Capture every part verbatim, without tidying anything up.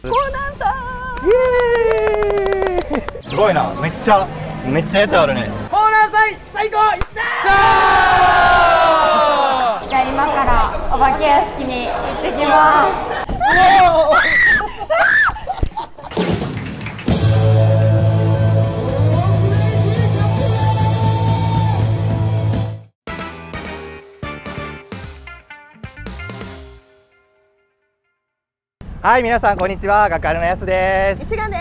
コナンさん。 イエーイ。すごいな、めっちゃめっちゃやつあるね。 コナン祭最高。一緒。 じゃあ今からお化け屋敷に行ってきます。 はい、皆さんこんにちは、学科のやすです。 石川です。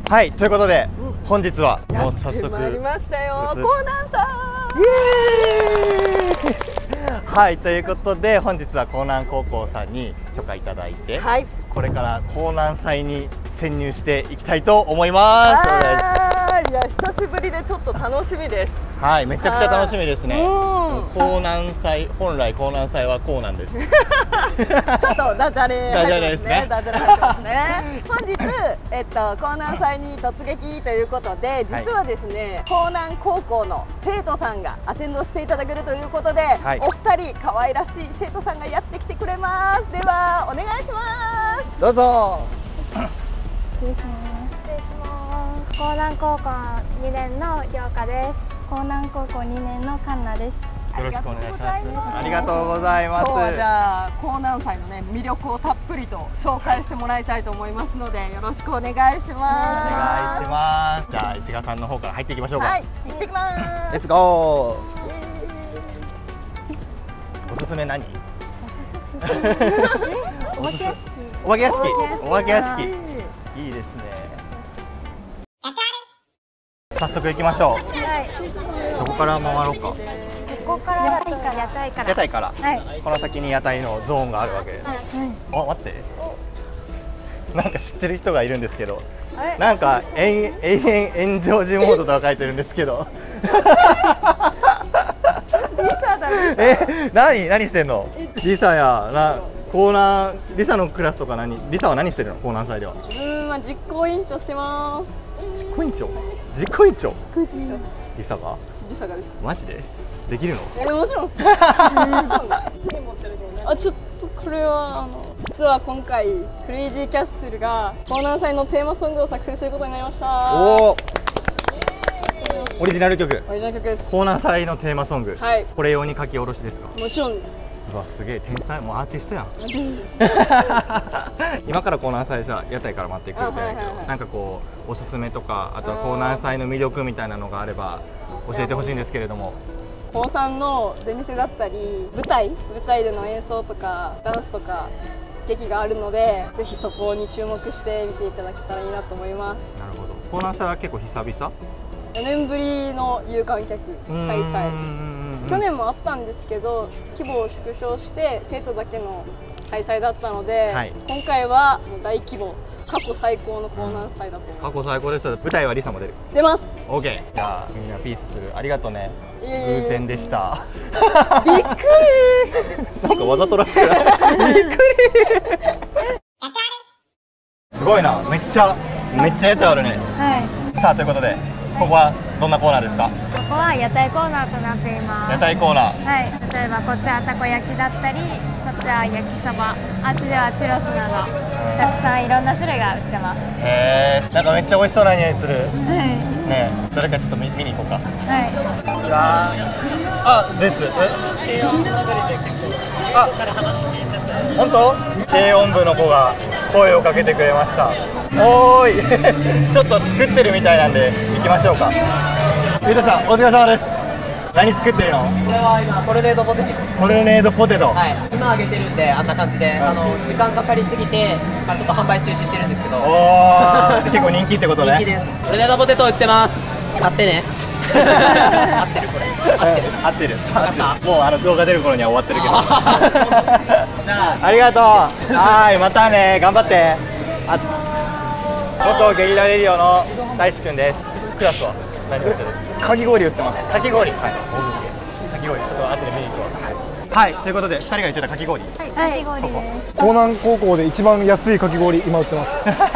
はい、ということで、うん、本日はもう早速参りましたよ、コナンさん。 イエーイ。はい、ということで本日は江南高校さんに許可いただいて、はい、これから江南祭に潜入していきたいと思います。 いや、久しぶりでちょっと楽しみです。 はい、めちゃくちゃ楽しみですね。江南祭、本来江南祭はこうなんです。ちょっとダジャレダジャレですね。 ダジャレ入ってますね。本日、えっと江南祭に突撃ということで、実はですね、江南高校の生徒さんがアテンドしていただけるということで、はい、お二人可愛らしい生徒さんがやってきてくれます。ではお願いします。 どうぞ。 失礼します。失礼します。江南高校にねんの陽香です。江南高校にねんのカンナです。 よろしくお願いします。ありがとうございます。 今日はじゃあ江南祭のね魅力をたっぷりと紹介してもらいたいと思いますので、よろしくお願いします。お願いします。じゃあ石川さんの方から入っていきましょうか。 はい、行ってきます。 レッツゴー。おすすめ何？ おすすめ。お化け屋敷。 お化け屋敷。お化け屋敷。いいですね。早速行きましょう。はい。どこから回ろうか。 ここから屋台から屋台から。 屋台から。はい。この先に屋台のゾーンがあるわけです。はい。あ、待って。なんか知ってる人がいるんですけど。なんか永遠炎上時モードとか書いてるんですけど。 リサだ。 え、何何してんの？リサやな。江南リサのクラスとか何？リサは何してるの？江南祭では。 自分は実行委員長してます。 実行委員長？実行委員長？ 実行委員長してます。 リサが？ リサがです。 マジで？できるの？ え、もちろんです。あ、ちょっとこれはあの実は今回クレイジーキャッスルが江南祭のテーマソングを作成することになりました。 おお。オリジナル曲。 オリジナル曲です。 江南祭のテーマソング。 はい。 これ用に書き下ろしですか？ もちろんです。 うわ、すげえ天才、もうアーティストやん。今から江南祭さ、屋台から待っていくみたいだけど、なんかこうおすすめとか、あとは江南祭の魅力みたいなのがあれば教えてほしいんですけれども。 高さんの出店だったり舞台舞台での演奏とかダンスとか劇があるので、ぜひそこに注目して見ていただけたらいいなと思います。 なるほど。江南祭は結構久々？よねんぶりの有観客開催。去年もあったんですけど、規模を縮小して生徒だけの開催だったので、はい、今回は大規模、過去最高の江南祭だと思います。 過去最高です。舞台はリサも出る？出ます。 オーケー。じゃあみんなピースする。ありがとうね。偶然でした。 びっくり。 なんかわざとらしくない？びっくり。すごいな。めっちゃめっちゃやつあるね。はい。さあということで、ここはどんなコーナーですか？ ここは屋台コーナーとなっています。 屋台コーナー。 はい。例えばこっちはたこ焼きだったり、こっちは焼きそば、あっちではチュロスなど、たくさんいろんな種類が売ってます。 へえ。なんかめっちゃ美味しそうな匂いする。 はい。 ねえ、誰かちょっと見見に行こうか。 はい。 あ、です。え？あ、から話聞いてて。本当？軽音部の子が声をかけてくれました。おーい。ちょっと作ってるみたいなんで行きましょうか。ゆうたさん、お疲れ様です。何作ってるの？ これは今トルネードポテト。 トルネードポテト。 はい。今揚げてるんであんな感じで、あの時間かかりすぎて、まあちょっと販売中止してるんですけど。 おー。結構人気ってことね。 人気です。トルネードポテト売ってます。買ってね。合ってるこれ。合ってる。 合ってる。合ってる。もうあの動画出る頃には終わってるけど。 じゃあありがとう。はい、またね、頑張って。あ、元ゲリラレディオの大志くんです。クラスは何をしてる？かき氷売ってます。かき氷。はい。かき氷。ちょっと後で見に行こう。 はい、ということでふたりが言ってたかき氷。 はい、かき氷です。 江南高校で一番安いかき氷今売ってます。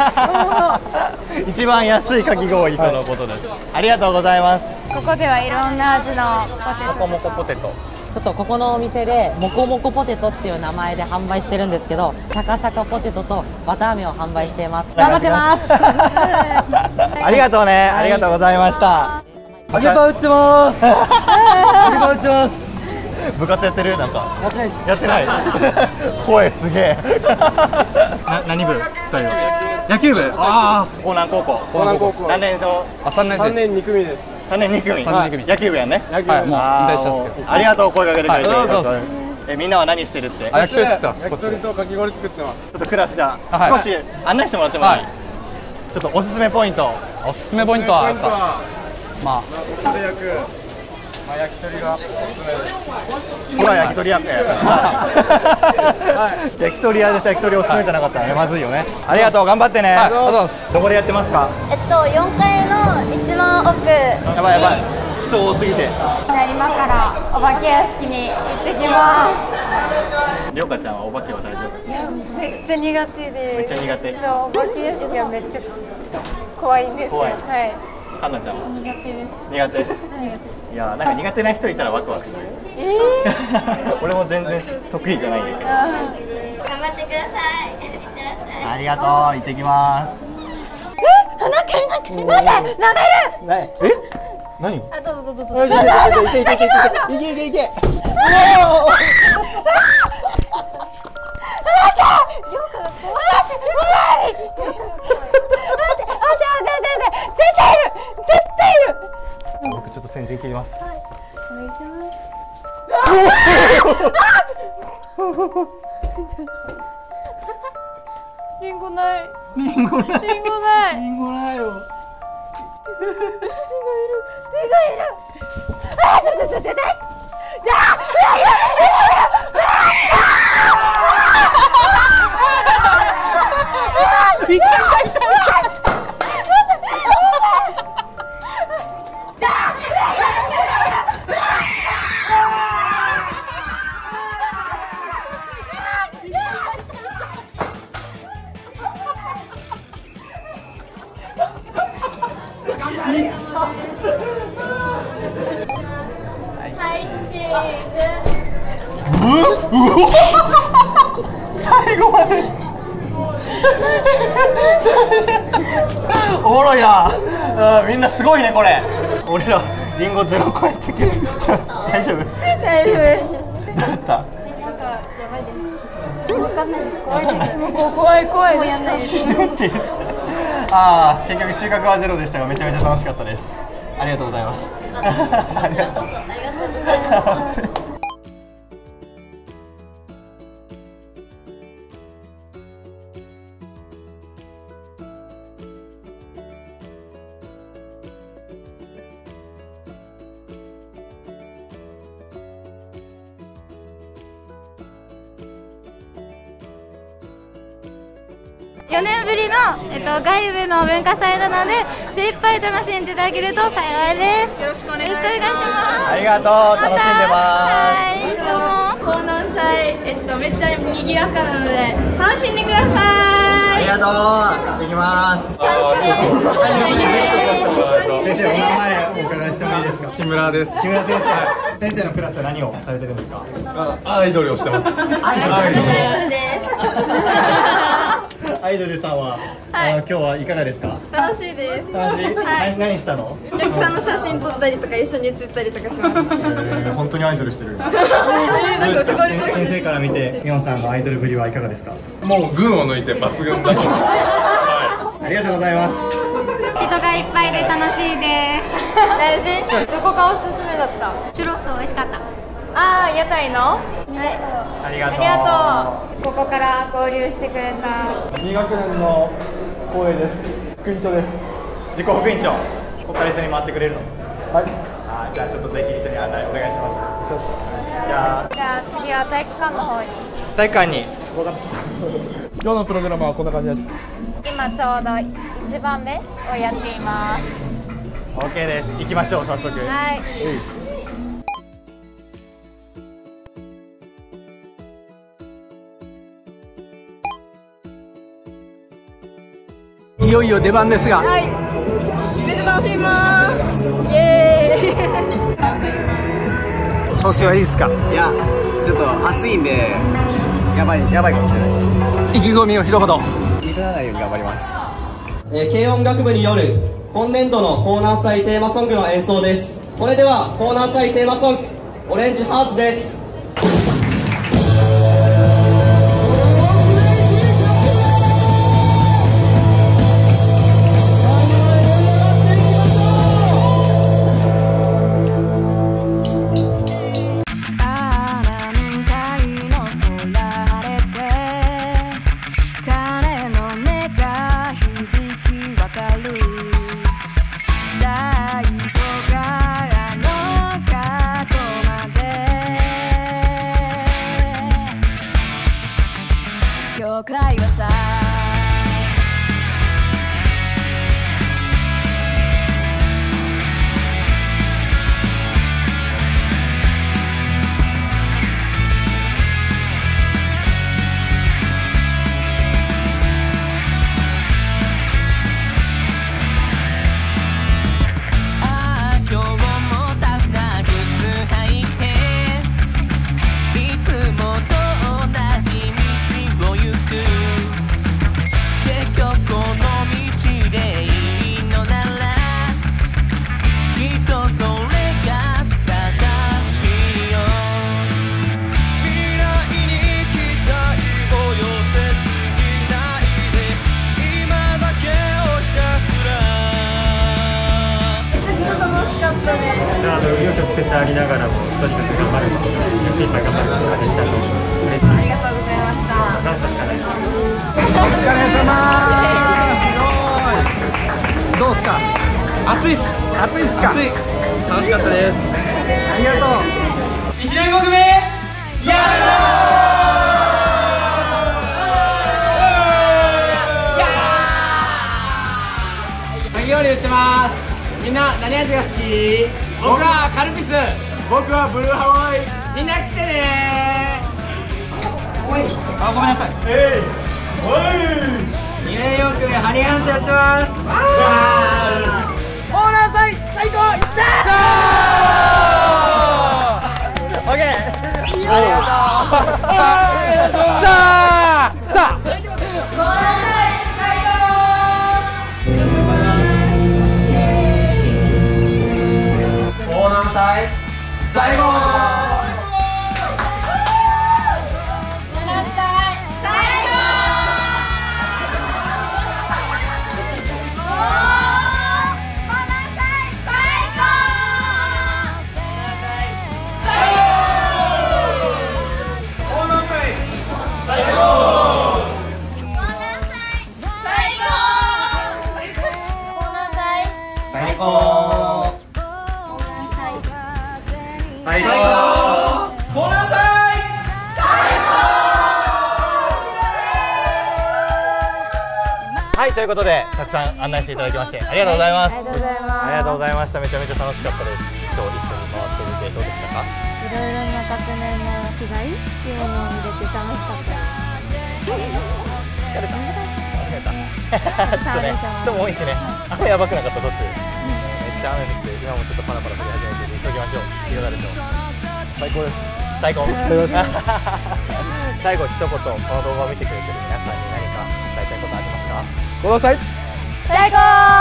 一番安いかき氷とのことです。ありがとうございます。 ここではいろんな味のポテト。 もこもこポテト。 ちょっとここのお店でもこもこポテトっていう名前で販売してるんですけど、シャカシャカポテトと綿あめを販売しています。頑張ってます。 ありがとうね、ありがとうございました。 揚げパン売ってます。揚げパン売ってます。 部活やってる？なんかやってないです。 やってない。声すげえ。な何部？ふたりは。野球部？ああ、江南高校。 江南高校。 何年の？ あ、三年生。三年二組です。 三年二組。 三年二組。 野球部やね。 野球部。はい、もう引退したんですけど。 ありがとう、声かけてくれて。 ありがとうございます。 え、みんなは何してるって？ あ、焼き鳥作ってます。焼き鳥とかき氷作ってます。 ちょっとクラスじゃ少し案内してもらってもいい？ちょっとおすすめポイント。 おすすめポイントはやっぱまあ。 ここで焼く。まあ、焼き鳥がおすすめです。 ほら、焼き鳥屋って。焼き鳥屋で焼き鳥おすすめじゃなかったらね、まずいよね。ありがとう、頑張ってね。 はい、ありがとうございます。 どこでやってますか？ えっとよんかいの一番奥。 やばいやばい。人多すぎて。 今からお化け屋敷に行ってきます。 りょうかちゃんはお化けは大丈夫？ いや、めっちゃ苦手で。 めっちゃ苦手。 そう、お化け屋敷はめっちゃ怖いんですよ。 怖い。 はい。 かんなちゃんは？ 苦手です。 苦手。いや、なんか苦手な人いたらワクワクする。 ええー。 俺も全然得意じゃないんだけど。 頑張ってください。いってらっしゃい。 ありがとう、行ってきます。 え、なんかいる、なんかいる、なんかいる。 え？何？ あ、どうぞどうぞどうぞ。 いけいけいけいけいけいけいけいけ。 りょうかが怖い。怖い。りょうかが怖い。待って、あ、じゃあ、ででで、絶対いる、絶対いる。 僕ちょっと先陣切ります。 はい、お願いします。リンゴない。 リンゴない。 リンゴない。 リンゴないよ。 リンゴいる。リンゴいる。あ、ちょっとちょっと待って。あ、いやいやいやいや。 最後までおもろいな。あ、みんなすごいねこれ。俺らリンゴゼロ個やったけど大丈夫？ 大丈夫。 どうだった？ なんかやばいです。わかんないです。怖いです。もう怖い怖い。もうやんないです。 死ぬっていう。ああ、結局収穫はゼロでしたがめちゃめちゃ楽しかったです。ありがとうございます。ありがとう。ありがとうございます。 よねんぶりの、えっと、外部の文化祭なので精一杯楽しんでいただけると幸いです。よろしくお願いします。 ありがとう、楽しんでます。 はい、どうも。 江南祭、えっと、めっちゃ賑やかなので楽しんでください。 ありがとう、行ってきます。先生、お名前お伺いしてもいいですか？ 木村です。 木村先生、先生のクラスで何をされてるんですか？ アイドルをしてます。アイドルです。 アイドルさんは、はい、あの今日はいかがですか？ 楽しいです。 楽しい？ はい、 何したの？ お客さんの写真撮ったりとか一緒に写ったりとかします。えー、本当にアイドルしてる。どうですか？先生から見てミオンさんのアイドルぶりはいかがですか？ もう群を抜いて抜群だと思います。 はい、ありがとうございます。 人がいっぱいで楽しいです。 大事？どこがおすすめだった？ チュロス美味しかった。 ああ、屋台の？ ありがとう。 ありがとう。ここから合流してくれた。 に学年の光栄です。副員長です。自己副員長。ここから一緒に回ってくれるの？はい。あ、じゃあちょっとぜひ一緒に案内お願いします。お願いします。じゃあ。 じゃあ次は体育館の方に。 体育館に。 分かってきた。今日のプログラムはこんな感じです。 今ちょうどいちばんめをやっています。 オーケーです。行きましょう早速。 はい。 いよいよ出番ですが、 はい、めっちゃ楽しみます。イエーイ。 調子はいいですか？ いや、ちょっと暑いんでやばいやばいかもしれないです。 意気込みを一言。 ミスらないように頑張ります。 えー、軽音楽部による今年度のコーナー祭テーマソングの演奏です。それではコーナー祭テーマソングオレンジハーツです。 ありながらもとにかく頑張ることが精一杯頑張ることができたと思います。 ありがとうございました。 感謝しかないです。 お疲れ様。どうですか？暑いっす。暑いっすか？ 暑い。楽しかったです。 ありがとう。 一年国名やー。かき氷売ってます。みんな何味が好き？僕はカルピス。僕はブルーハワイ。みんな来てねー。 あ、ごめんなさい。 えい。おい。 にねんよん組ハニーハントやってます。 コーナー祭最高。一緒。オッケー。ありがとう。さあ、さあ。 コーナー祭最高。 コーナー祭最後。 最高。コーナー祭最高。 はい、ということでたくさん案内していただきましてありがとうございます。 ありがとうございます。 ありがとうございました。めちゃめちゃ楽しかったです。今日一緒に回ってみてどうでしたか？ いろいろな学年の違いっていうものを見れて楽しかったです。 疲れた？疲れた。ちょっとね、人も多いしね。雨やばくなかった？どっち？めっちゃ雨降って今もちょっとパラパラ降り始めて急ぎましょう。いかがでしょう？最高です。最高。最後一言、この動画を見てくれてる皆さんに何か伝えたいことありますか？ください。 最高。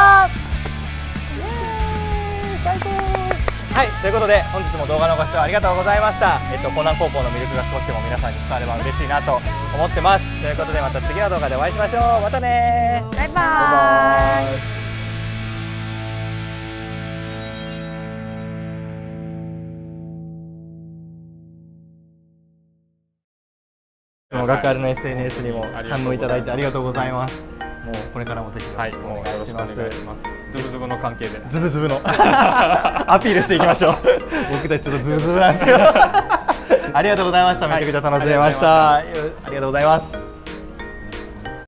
最高。はい、ということで本日も動画のご視聴ありがとうございました。えっと江南高校の魅力が少しでも皆さんに伝われば嬉しいなと思ってます。ということでまた次の動画でお会いしましょう。またねー。 バイバーイ。 学あるの エスエヌエス にも反応いただいてありがとうございます。もうこれからもぜひよろしくお願いします。 ズブズブの関係で。 ズブズブのアピールしていきましょう。僕たちちょっとズブズブなんですよ。ありがとうございました。めちゃくちゃ楽しめました。ありがとうございます。